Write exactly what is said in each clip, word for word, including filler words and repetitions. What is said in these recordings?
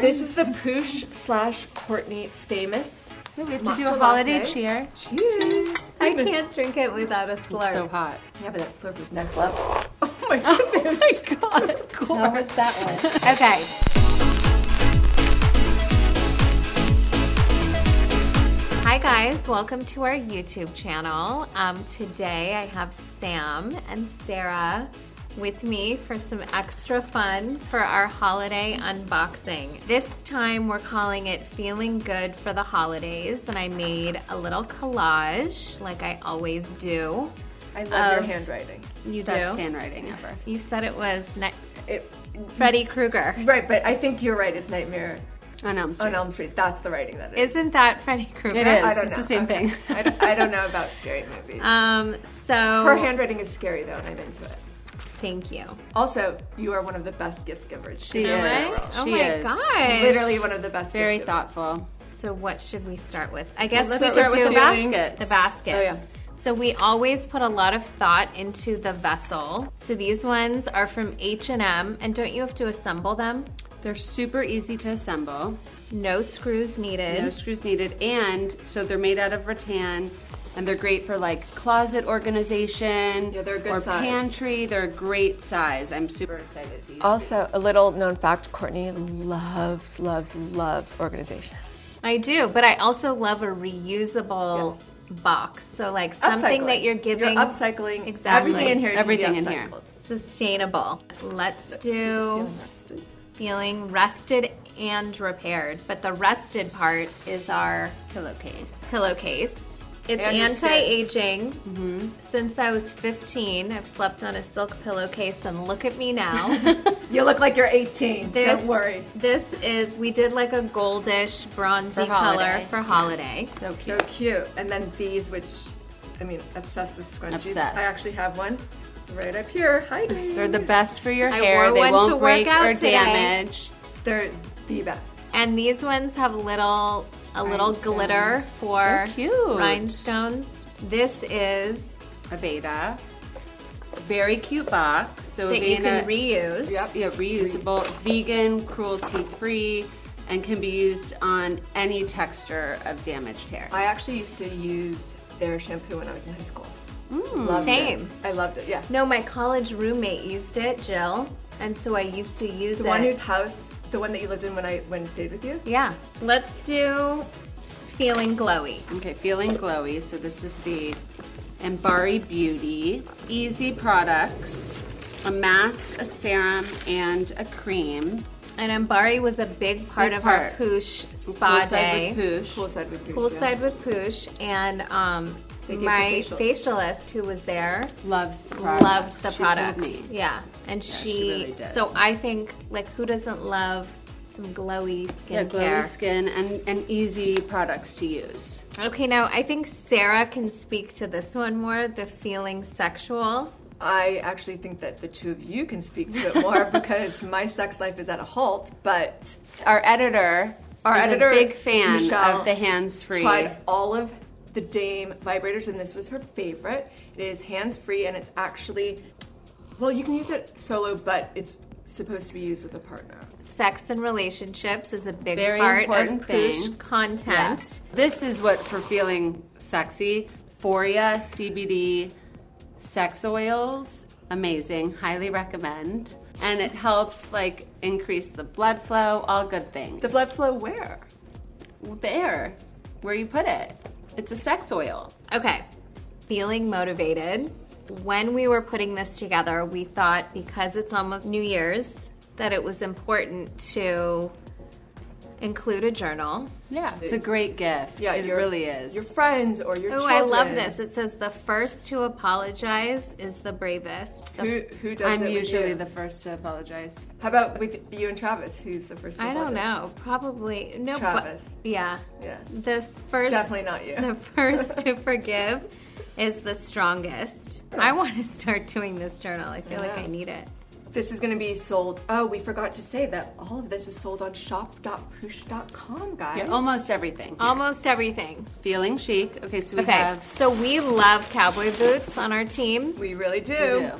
This is the Poosh slash Courtney famous. We have to do a holiday latte. cheer. Cheers. Cheers. I can't drink it without a slurp. It's so hot. Yeah, but that slurp is next level. Oh my goodness. Oh my god. Of course. How was that one? Okay. Hi guys, welcome to our YouTube channel. Um, today I have Sam and Sarah with me for some extra fun for our holiday unboxing. This time we're calling it Feeling Good for the Holidays, and I made a little collage like I always do. I love of, your handwriting. You do? Best handwriting ever. You said it was it, Freddy Krueger. Right, but I think you're right. It's Nightmare on Elm Street. On Elm Street. That's the writing that is. Isn't that Freddy Krueger? It is. I don't it's know. the same okay. thing. I, don't, I don't know about scary movies. Um, so her handwriting is scary though, and I'm into it. Thank you. Also, you are one of the best gift givers. She Am is. I? Oh she my is. gosh. Literally one of the best Very gift thoughtful. givers. So what should we start with? I guess Well, we let's start could with do the baskets. The baskets. Oh, yeah. So we always put a lot of thought into the vessel. So these ones are from H and M, and don't you have to assemble them? They're super easy to assemble. No screws needed. No screws needed, and so they're made out of rattan, and they're great for like closet organization. Yeah, they're a good or size. pantry. They're a great size. I'm super excited to use Also, these. a little known fact, Courtney loves, loves, loves organization. I do, but I also love a reusable Yes. box. So like something Upcycling. that you're giving. You're upcycling. Exactly. Everything in here. Everything can in be here. upcycled. Sustainable. Let's do Feeling rested. feeling rested and repaired. But the rested part is our Pillowcase. pillowcase. It's And your skin. anti-aging. Mm-hmm. Since I was fifteen, I've slept on a silk pillowcase, and look at me now. You look like you're eighteen. This, Don't worry. This is, we did like a goldish, bronzy For color holiday. for holiday. So So cute. cute. And then these, which, I mean, obsessed with scrunchies. Obsessed. I actually have one right up here. Hi, guys. They're the best for your I hair. wore They one won't to work break out or today. damage. They're the best. And these ones have little, a little Rhinestones. glitter for So cute. rhinestones. This is Aveda. Very cute box. So that you can Aveda- reuse. Yep. Yeah, reusable, vegan, cruelty-free, and can be used on any texture of damaged hair. I actually used to use their shampoo when I was in high school. Mm. Loved Same. it. I loved it, yeah. No, my college roommate used it, Jill, and so I used to use The it. one whose house, the one that you lived in when I when I stayed with you? Yeah. Let's do feeling glowy. Okay, feeling glowy. So this is the Embari Beauty. Easy products. A mask, a serum, and a cream. And Embari was a big part Big of part. our Poosh spa Poolside day. with Poosh. Poolside with Poosh, Poolside yeah. with Poosh, and um, They gave my the facials. facialist who was there Loves the products. loved the She told products. me. Yeah, and Yeah, she. she really did. So I think, like, who doesn't love some glowy Yeah, skincare? glowy skin and, and easy products to use. Okay, now I think Sarah can speak to this one more. The feeling sexual. I actually think that the two of you can speak to it more because my sex life is at a halt, but Our editor Our is editor, a big fan Michelle, of the hands-free. tried all of the Dame vibrators, and this was her favorite. It is hands-free, and it's actually, well, you can use it solo, but it's supposed to be used with a partner. Sex and relationships is a big Very part of important Poosh thing. content. This is what for feeling sexy. Foria C B D sex oils, amazing, highly recommend. And it helps like increase the blood flow, all good things. The blood flow where? there, where you put it. It's a sex oil. Okay, feeling motivated. When we were putting this together, we thought because it's almost New Year's that it was important to include a journal. Yeah, it's a great gift. Yeah, it your- really is. Your friends or your Oh, children. I love this. It says the first to apologize is the bravest. The Who, who does I'm it with usually you? the first to apologize. How about with you and Travis? Who's the first to I don't apologize? know. Probably no. Travis. But, yeah. Yeah. This first. Definitely not you. The first to forgive is the strongest. I want to start doing this journal. I feel like Yeah. I need it. This is going to be sold. Oh, we forgot to say that all of this is sold on shop dot poosh dot com, guys. Yeah, almost everything. here. Almost everything. Feeling chic. Okay, so we Okay, have. so we love cowboy boots on our team. We really do. We do.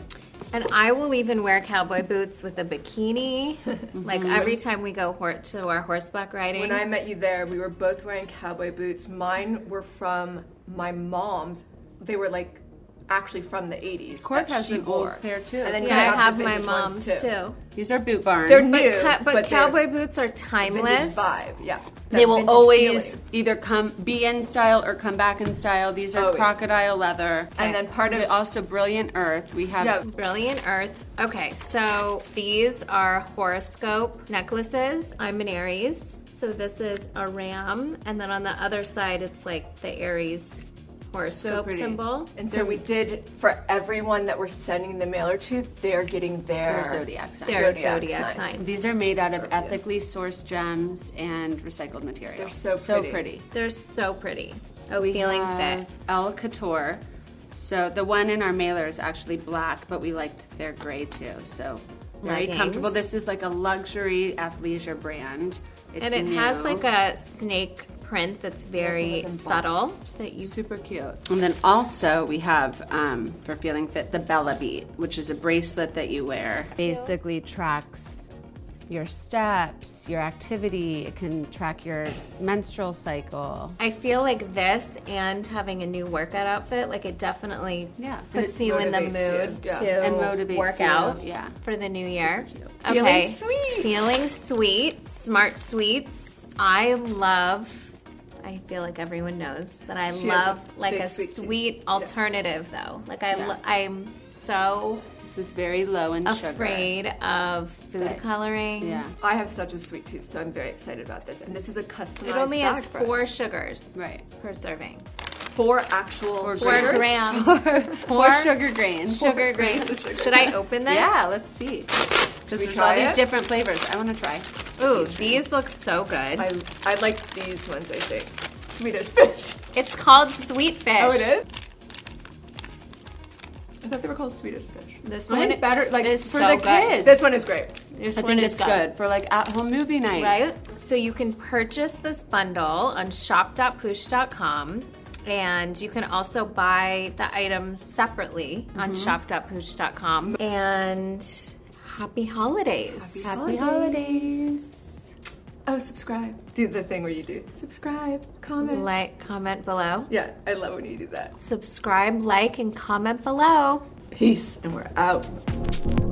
And I will even wear cowboy boots with a bikini, like every time we go hor- to our horseback riding. When I met you there, we were both wearing cowboy boots. Mine were from my mom's. They were like actually from the eighties. Cork that has she an wore. old pair too. And then yeah, you I got have the my vintage ones, mom's too. These are Boot Barn. They're But, new, ca- but, but cowboy they're boots are vintage timeless. vibe. Yeah, They That will vintage always feeling. either come be in style or come back in style. These are Always. crocodile leather. And then part of also Brilliant Earth. We have Yeah. Brilliant Earth. Okay, so these are horoscope necklaces. I'm an Aries, so this is a ram, and then on the other side, it's like the Aries horoscope pretty. symbol. And so we did, for everyone that we're sending the mailer to, they're getting their their zodiac sign. Their Zodiac zodiac sign. sign. These are made out of ethically sourced gems and recycled material. They're so So pretty. pretty. They're so pretty. Oh, We feeling have fit. El Couture. So the one in our mailer is actually black, but we liked their gray too. So very Leggings. comfortable. This is like a luxury athleisure brand. It's And it new. has like a snake print that's very It was embossed. subtle. That you Super cute. And then also we have, um, for Feeling Fit, the Bella Beat, which is a bracelet that you wear. Basically tracks your steps, your activity. It can track your menstrual cycle. I feel like this and having a new workout outfit, like it definitely Yeah. puts And it you in the motivates mood you. Yeah. to And motivates work you, out yeah. for the new year. cute. Okay. Feeling sweet. Feeling sweet. Smart Sweets. I love. I feel like everyone knows that I She has love a like big a sweet sweet, tooth. alternative though. Like I, Yeah. lo- I'm so This is very low in sugar. afraid of food Right. coloring. Yeah. I have such a sweet tooth, so I'm very excited about this. And this is a customized It only bag has for us. four sugars Right. per serving. Four actual Four Four sugars. grams. Four sugar grains. Sugar grains. Should I open this? Yeah, let's see. Because we there's try all these it? different flavors. I want to try. Ooh, these look so good. I, I like these ones, I think. Swedish fish. It's called Sweet Fish. Oh, it is? I thought they were called Swedish fish. This I one think better, like, is for so the good. kids. This one is great. This I one think is it's good for like at-home movie night. Right? So you can purchase this bundle on shop dot poosh dot com. And you can also buy the items separately on shop dot poosh dot com. And happy holidays. Happy holidays. Oh, subscribe. Do the thing where you do subscribe, comment. Like, comment below. Yeah, I love when you do that. Subscribe, like, and comment below. Peace, and we're out.